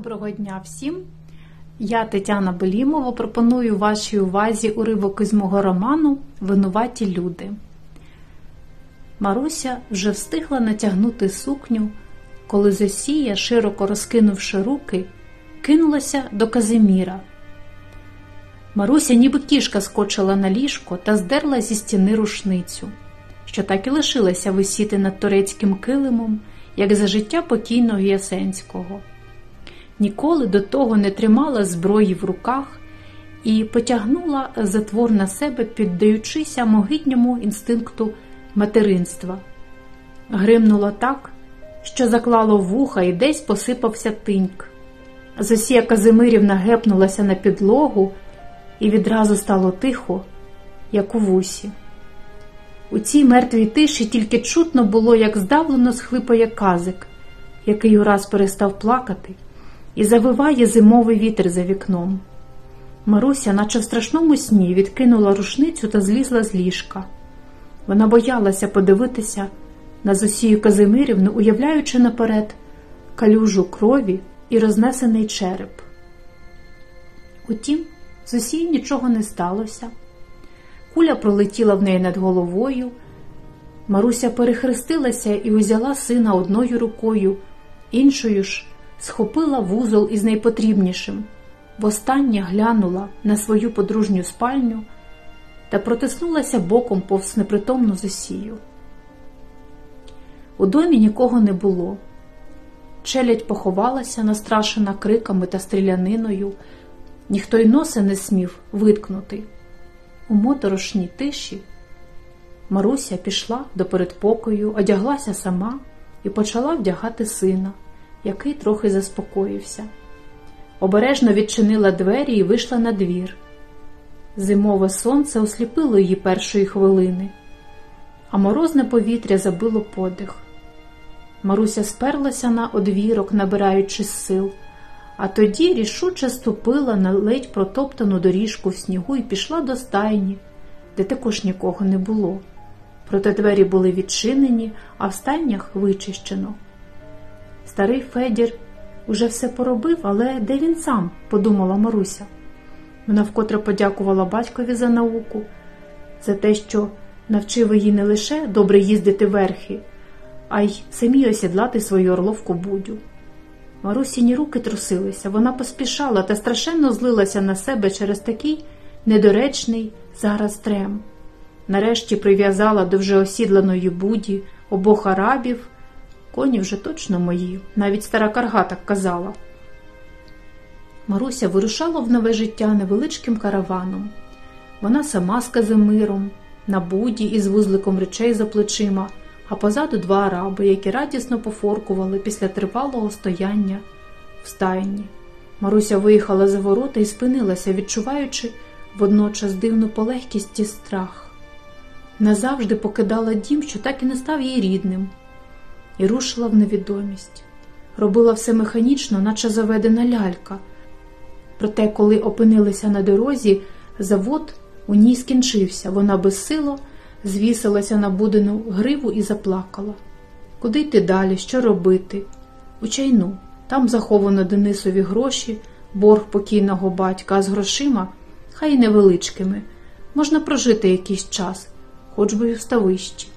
Доброго дня всім! Я, Тетяна Белімова, пропоную вашій увазі уривок із мого роману «Винуваті люди». Маруся вже встигла натягнути сукню, коли Зосія, широко розкинувши руки, кинулася до Казиміра. Маруся ніби кішка скочила на ліжко та здерла зі стіни рушницю, що так і лишилася висіти над турецьким килимом, як за життя покійного Ясенського. Ніколи до того не тримала зброї в руках і потягнула затвор на себе, піддаючися могидньому інстинкту материнства. Гримнула так, що заклало вуха і десь посипався тиньк. Зосія Казимирівна гепнулася на підлогу і відразу стало тихо, як у вусі. У цій мертвій тиші тільки чутно було, як здавлено схлипає Казик, який ураз перестав плакати, і завиває зимовий вітер за вікном. Маруся, наче в страшному сні, відкинула рушницю та злізла з ліжка. Вона боялася подивитися на Зосію Казимирівну, уявляючи наперед калюжу крові і рознесений череп. Утім, Зосії нічого не сталося. Куля пролетіла в неї над головою. Маруся перехрестилася і узяла сина одною рукою, іншою ж схопила вузол із найпотрібнішим, востаннє глянула на свою подружню спальню та протиснулася боком повз непритомну Зосію. У домі нікого не було. Челядь поховалася, настрашена криками та стріляниною. Ніхто й носа не смів виткнути. У моторошній тиші Маруся пішла до передпокою, одяглася сама і почала вдягати сина, який трохи заспокоївся. Обережно відчинила двері і вийшла на двір. Зимове сонце осліпило її першої хвилини, а морозне повітря забило подих. Маруся сперлася на одвірок, набираючи сил, а тоді рішуче ступила на ледь протоптану доріжку в снігу і пішла до стайні, де також нікого не було. Проте двері були відчинені, а в стайнях вичищено. Старий Федір уже все поробив, але де він сам, подумала Маруся. Вона вкотре подякувала батькові за науку, за те, що навчив її не лише добре їздити верхи, а й самій осідлати свою орловку Будю. Марусіні руки трусилися, вона поспішала та страшенно злилася на себе через такий недоречний зараз трем. Нарешті прив'язала до вже осідланої Буді обох арабів. Коні вже точно мої, навіть стара карга так казала. Маруся вирушала в нове життя невеличким караваном. Вона сама з Казимиром, на Буді із вузликом речей за плечима, а позаду два араби, які радісно пофоркували після тривалого стояння в стайні. Маруся виїхала за ворота і спинилася, відчуваючи водночас дивну полегкість і страх. Назавжди покидала дім, що так і не став їй рідним, і рушила в невідомість. Робила все механічно, наче заведена лялька. Проте, коли опинилися на дорозі, завод у ній скінчився. Вона безсило звісилася на Будину гриву і заплакала. Куди йти далі, що робити? У Чайну. Там заховано Денисові гроші, борг покійного батька, а з грошима, хай і невеличкими, можна прожити якийсь час, хоч би й у ставищі.